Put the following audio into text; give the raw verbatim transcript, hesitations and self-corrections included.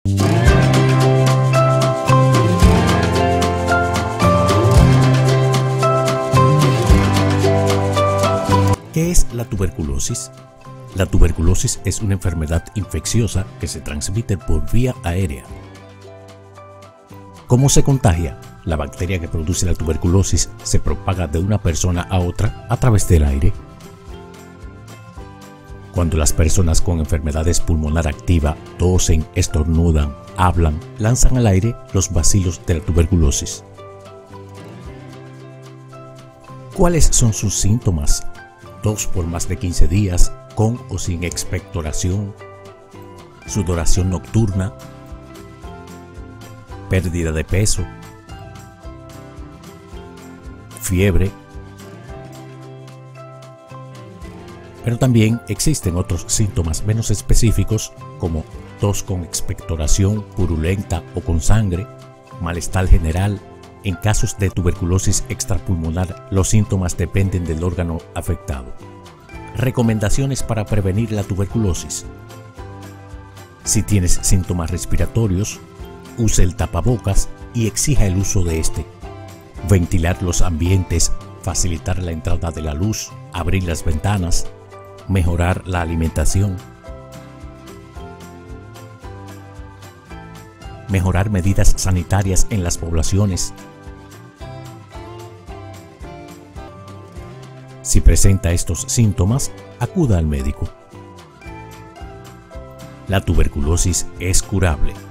¿Qué es la tuberculosis? La tuberculosis es una enfermedad infecciosa que se transmite por vía aérea. ¿Cómo se contagia? La bacteria que produce la tuberculosis se propaga de una persona a otra a través del aire. Cuando las personas con enfermedades pulmonar activa tosen, estornudan, hablan, lanzan al aire los bacilos de la tuberculosis. ¿Cuáles son sus síntomas? Tos por más de quince días, con o sin expectoración, sudoración nocturna, pérdida de peso, fiebre. Pero también existen otros síntomas menos específicos como tos con expectoración purulenta o con sangre, malestar general. En casos de tuberculosis extrapulmonar, los síntomas dependen del órgano afectado. Recomendaciones para prevenir la tuberculosis. Si tienes síntomas respiratorios, use el tapabocas y exija el uso de este. Ventilar los ambientes, facilitar la entrada de la luz, abrir las ventanas, mejorar la alimentación. Mejorar medidas sanitarias en las poblaciones. Si presenta estos síntomas, acuda al médico. La tuberculosis es curable.